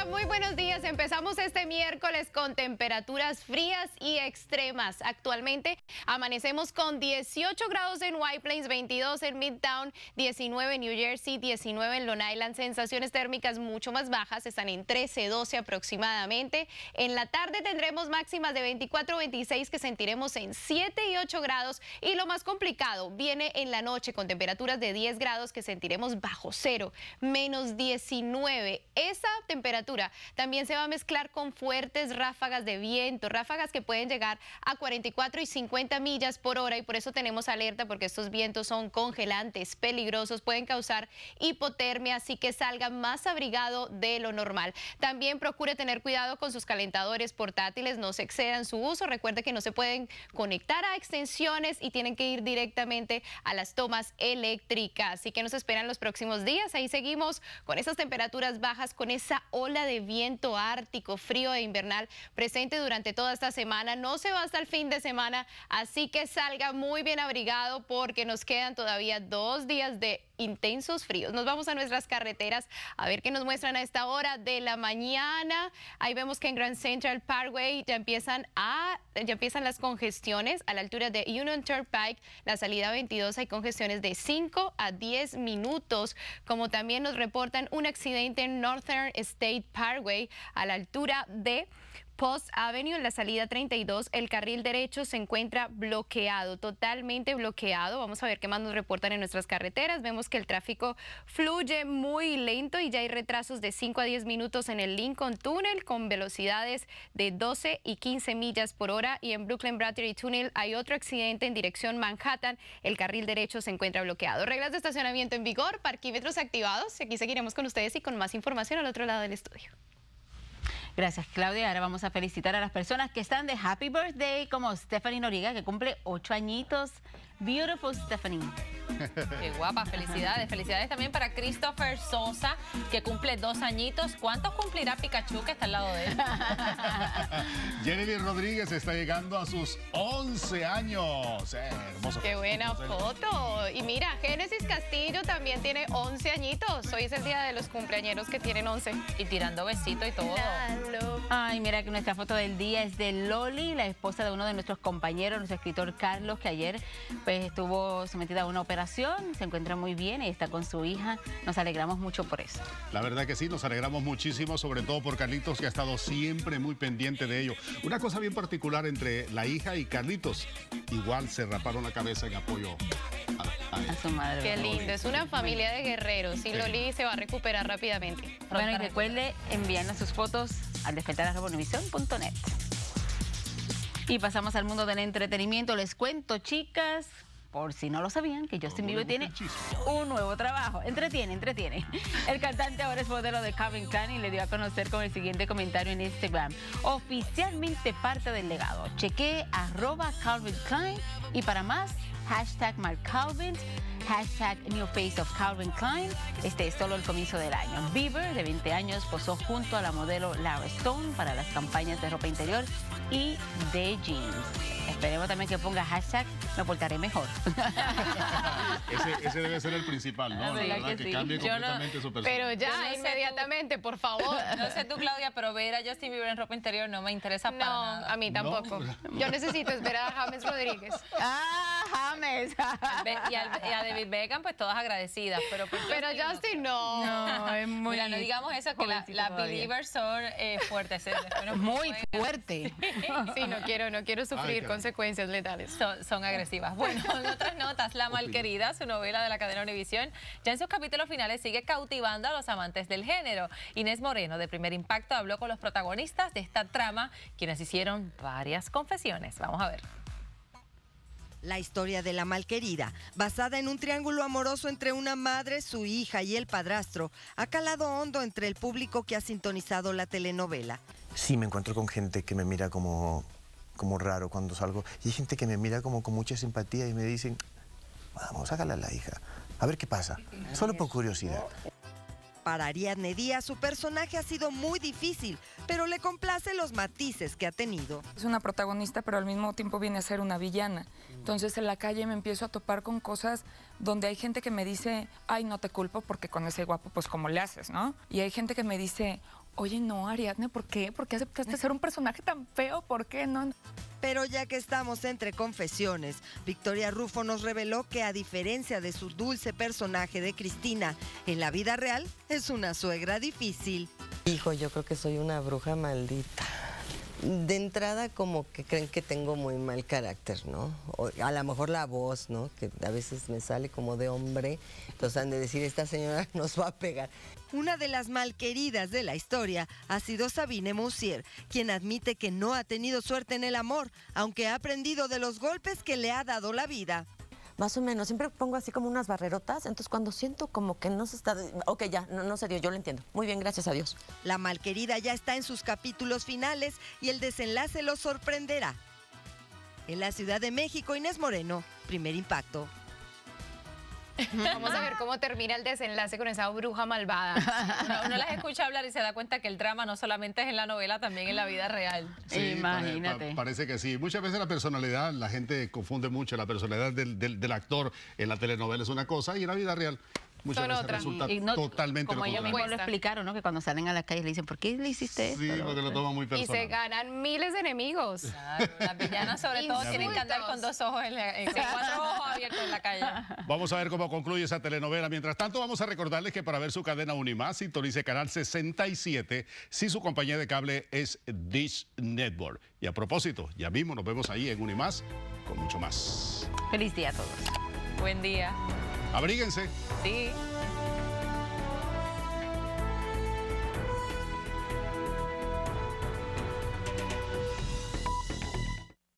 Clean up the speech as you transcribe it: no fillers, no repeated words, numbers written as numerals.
Hola, muy buenos días. Empezamos este miércoles con temperaturas frías y extremas. Actualmente amanecemos con 18 grados en White Plains, 22 en Midtown, 19 en New Jersey, 19 en Long Island. Sensaciones térmicas mucho más bajas, están en 13, 12 aproximadamente. En la tarde tendremos máximas de 24, 26 que sentiremos en 7 y 8 grados. Y lo más complicado viene en la noche con temperaturas de 10 grados que sentiremos bajo cero, menos 19. Esa temperatura también se va a mezclar con fuertes ráfagas de viento, ráfagas que pueden llegar a 44 y 50 millas por hora, y por eso tenemos alerta, porque estos vientos son congelantes, peligrosos, pueden causar hipotermia, así que salga más abrigado de lo normal. También procure tener cuidado con sus calentadores portátiles, no se excedan su uso. Recuerde que no se pueden conectar a extensiones y tienen que ir directamente a las tomas eléctricas. Así que nos esperan los próximos días. Ahí seguimos con esas temperaturas bajas, con esa ola de viento ártico, frío e invernal presente durante toda esta semana. No se va hasta el fin de semana, así que salga muy bien abrigado porque nos quedan todavía 2 días de intensos fríos. Nos vamos a nuestras carreteras a ver qué nos muestran a esta hora de la mañana. Ahí vemos que en Grand Central Parkway ya empiezan las congestiones a la altura de Union Turnpike, la salida 22, hay congestiones de 5 a 10 minutos, como también nos reportan un accidente en Northern State Parkway a la altura de Post Avenue, en la salida 32, el carril derecho se encuentra bloqueado, totalmente bloqueado. Vamos a ver qué más nos reportan en nuestras carreteras. Vemos que el tráfico fluye muy lento y ya hay retrasos de 5 a 10 minutos en el Lincoln Tunnel con velocidades de 12 y 15 millas por hora. Y en Brooklyn Battery Tunnel hay otro accidente en dirección Manhattan. El carril derecho se encuentra bloqueado. Reglas de estacionamiento en vigor, parquímetros activados. Aquí seguiremos con ustedes y con más información al otro lado del estudio. Gracias, Claudia. Ahora vamos a felicitar a las personas que están de Happy Birthday, como Stephanie Noriega, que cumple 8 añitos. Beautiful Stephanie. Qué guapa, felicidades. Felicidades también para Christopher Sosa, que cumple 2 añitos. ¿Cuántos cumplirá Pikachu, que está al lado de él? Jennifer Rodríguez está llegando a sus 11 años. Hermoso. Qué buena foto. Y mira, Génesis Castillo también tiene 11 añitos. Hoy es el día de los cumpleañeros que tienen 11. Y tirando besitos y todo. Ay, mira que nuestra foto del día es de Loli, la esposa de uno de nuestros compañeros, nuestro escritor Carlos, que ayer pues estuvo sometida a una operación, se encuentra muy bien y está con su hija. Nos alegramos mucho por eso. La verdad que sí, nos alegramos muchísimo, sobre todo por Carlitos, que ha estado siempre muy pendiente de ello. Una cosa bien particular entre la hija y Carlitos, igual se raparon la cabeza en apoyo a su madre. Qué lindo, es una familia de guerreros y Loli se va a recuperar rápidamente. Bueno, y recuerde enviarnos sus fotos al despertar@univision.net. Y pasamos al mundo del entretenimiento. Les cuento, chicas, por si no lo sabían, que Justin Bieber tiene un nuevo trabajo. Entretiene. El cantante ahora es modelo de Calvin Klein y le dio a conocer con el siguiente comentario en Instagram: oficialmente parte del legado. Chequee @Calvin Klein y para más, #MarkCalvin, #New Face of Calvin Klein. Este es solo el comienzo del año. Bieber, de 20 años, posó junto a la modelo Lara Stone para las campañas de ropa interior y de jeans. Esperemos también que ponga #me portaré mejor. ese debe ser el principal, ¿no? La verdad que cambie completamente su persona. Pero ya, inmediatamente, por favor. No sé tú, Claudia, pero ver a Justin Bieber en ropa interior no me interesa para nada. No, a mí tampoco. No. Yo necesito ver a James Rodríguez. James. Y a David Beckham, pues todas agradecidas. Pero Justin no. No, es muy... Mira, no digamos eso, que las Believers son fuertes. Muy fuerte. Sí, no quiero sufrir consecuencias letales. Son agresivas. Bueno, en otras notas, La Malquerida, su novela de la cadena Univision, ya en sus capítulos finales sigue cautivando a los amantes del género. Inés Moreno, de Primer Impacto, habló con los protagonistas de esta trama, quienes hicieron varias confesiones. Vamos a ver. La historia de La Malquerida, basada en un triángulo amoroso entre una madre, su hija y el padrastro, ha calado hondo entre el público que ha sintonizado la telenovela. Sí, me encuentro con gente que me mira como raro cuando salgo. Y hay gente que me mira como con mucha simpatía y me dicen, vamos, hágale a la hija, a ver qué pasa, solo por curiosidad. Para Ariadne Díaz, su personaje ha sido muy difícil, pero le complace los matices que ha tenido. Es una protagonista, pero al mismo tiempo viene a ser una villana. Entonces en la calle me empiezo a topar con cosas donde hay gente que me dice, ay, no te culpo porque con ese guapo, pues, ¿cómo le haces, no? Y hay gente que me dice, oye, no, Ariadne, ¿por qué? ¿Por qué aceptaste ser un personaje tan feo? ¿Por qué no? Pero ya que estamos entre confesiones, Victoria Rufo nos reveló que a diferencia de su dulce personaje de Cristina, en la vida real es una suegra difícil. Hijo, yo creo que soy una bruja maldita. De entrada como que creen que tengo muy mal carácter, ¿no? O a lo mejor la voz, ¿no? Que a veces me sale como de hombre. Entonces han de decir, esta señora nos va a pegar. Una de las malqueridas de la historia ha sido Sabine Moussier, quien admite que no ha tenido suerte en el amor, aunque ha aprendido de los golpes que le ha dado la vida. Más o menos, siempre pongo así como unas barrerotas, entonces cuando siento como que no se está... Ok, ya, no se dio, yo lo entiendo. Muy bien, gracias a Dios. La malquerida ya está en sus capítulos finales y el desenlace los sorprenderá. En la Ciudad de México, Inés Moreno, Primer Impacto. Vamos a ver cómo termina el desenlace con esa bruja malvada. Uno las escucha hablar y se da cuenta que el drama no solamente es en la novela, también en la vida real. Sí, imagínate. Parece que sí. Muchas veces la personalidad, la gente confunde mucho. La personalidad del actor en la telenovela es una cosa y en la vida real muchas Son veces otras. resulta Y no, totalmente como lo ellos contrario. mismos lo explicaron, ¿no? Que cuando salen a la calle le dicen, ¿por qué le hiciste esto? Sí, porque lo toman muy Y personal. se ganan miles de enemigos. Claro, las villanas sobre todo tienen que andar con dos ojos, con 4 ojos abiertos en la calle. Vamos a ver cómo concluye esa telenovela. Mientras tanto, vamos a recordarles que para ver su cadena Unimás, sintonice canal 67 si su compañía de cable es Dish Network. Y a propósito, ya mismo nos vemos ahí en Unimás con mucho más. Feliz día a todos. Buen día. Abríguense. Sí.